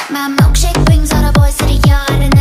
My milkshake brings all the boys to the yard, and